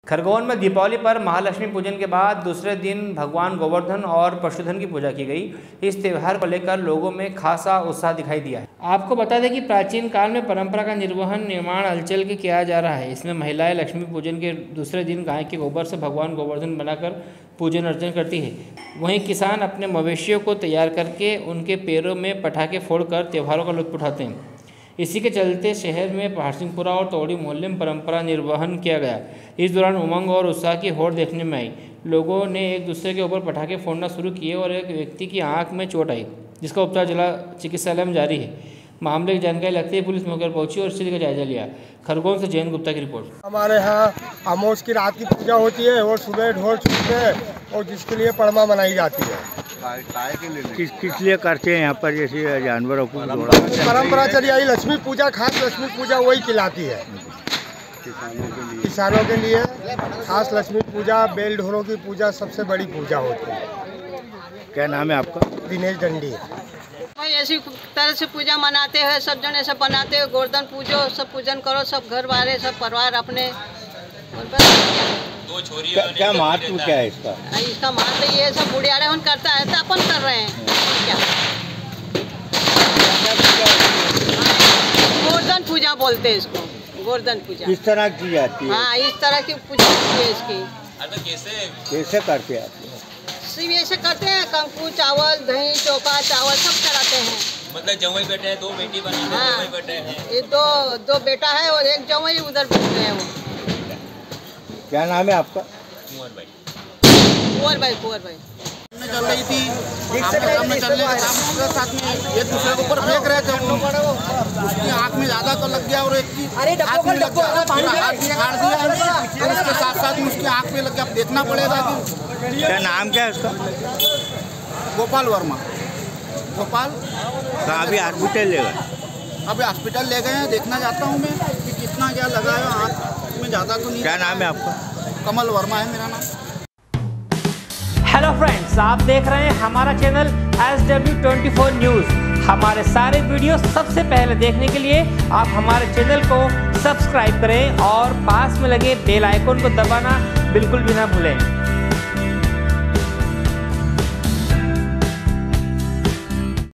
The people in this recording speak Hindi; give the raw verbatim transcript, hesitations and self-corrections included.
खरगोन में दीपावली पर महालक्ष्मी पूजन के बाद दूसरे दिन भगवान गोवर्धन और पशुधन की पूजा की गई। इस त्यौहार को लेकर लोगों में खासा उत्साह दिखाई दिया है। आपको बता दें कि प्राचीन काल में परंपरा का निर्वहन निर्माण हलचल के किया जा रहा है। इसमें महिलाएं लक्ष्मी पूजन के दूसरे दिन गाय के गोबर से भगवान गोवर्धन बनाकर पूजन अर्चन करती है। वहीं किसान अपने मवेशियों को तैयार करके उनके पैरों में पटाखे फोड़कर त्योहारों का लुत्फ उठाते हैं। इसी के चलते शहर में पहाड़सिंहपुरा और तोड़ी मोहल्ले में परंपरा निर्वहन किया गया। इस दौरान उमंग और उत्साह की होड़ देखने में आई। लोगों ने एक दूसरे के ऊपर पटाखे फोड़ना शुरू किए और एक व्यक्ति की आंख में चोट आई, जिसका उपचार जिला चिकित्सालय में जारी है। मामले की जानकारी लगते ही पुलिस मौके पर पहुंची और स्थिति का जायजा लिया। खरगोन से जैन गुप्ता की रिपोर्ट। हमारे यहाँ अमोस की रात की पूजा होती है और सुबह ढोल छूटते हैं और जिसके लिए परमा मनाई जाती है। किस किस लिए करते हैं यहाँ पर, जैसे जानवरों को परंपरा चली आई। लक्ष्मी पूजा, खास लक्ष्मी पूजा वही खिलाती है किसानों के लिए। खास लक्ष्मी पूजा, बैल ढोरों की पूजा सबसे बड़ी पूजा होती है। क्या नाम है आपका? दिनेश डंडी। ऐसी तरह से पूजा मनाते हैं, सब जने सब बनाते हैं। गोवर्धन पूजो, सब पूजन करो, सब घर वाले सब परिवार अपने। क्या, क्या महत्व क्या है इसका? इसका महत्व ये सब बुढ़ियारे हम करता है तो अपन कर रहे हैं। क्या गोवर्धन पूजा बोलते हैं इसको, गोवर्धन पूजा। किस तरह की जाती है? हाँ, इस तरह की पूजा होती है इसकी। कैसे कैसे करते हैं? सिर्फ ऐसे करते हैं, कंकु, चावल, दही, चोखा, चावल सब चढ़ाते हैं। मतलब जवाई बेटे हैं, दो बेटी बनी है। हाँ, जवाई बेटे हैं। ये दो दो बेटा है और एक जवाई उधर बैठे हैं। वो क्या नाम है आपका? कुंवर भाई। कुंवर भाई कुंवर भाई चल रही थी, सामने चलने के साथ में एक दूसरे के ऊपर फेंक रहे थे। उसकी आँख में ज्यादा तो लग गया और एक की हाथ में लग गया, हाथ में फाड़ दिया और उसके साथ साथ में उसकी आँख में लग गया। देखना पड़ेगा कि क्या नाम क्या है उसका? गोपाल वर्मा। गोपाल कहाँ अभी हॉस्पिटल ले गए? अभी हॉस्पिटल ले गए हैं। देखना चाहता हूँ मैं कि कितना क्या लगा है, हाथ में ज़्यादा तो नहीं। क्या नाम है आपका? कमल वर्मा है मेरा नाम। हेलो फ्रेंड्स, आप देख रहे हैं हमारा channel S W twenty four news. हमारे सारे वीडियो सबसे पहले देखने के लिए आप हमारे चैनल को सब्सक्राइब करें और पास में लगे बेल आइकन को दबाना बिल्कुल भी ना भूलें।